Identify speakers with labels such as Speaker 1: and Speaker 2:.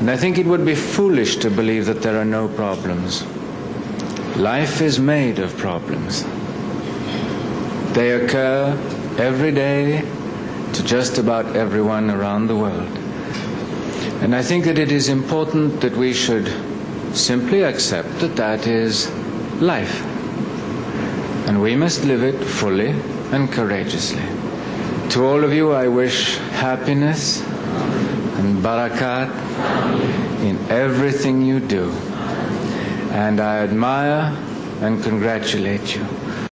Speaker 1: And I think it would be foolish to believe that there are no problems. Life is made of problems. They occur every day to just about everyone around the world. And I think that it is important that we should simply accept that that is life. And we must live it fully and courageously. To all of you, I wish happiness and barakat in everything you do. And I admire and congratulate you.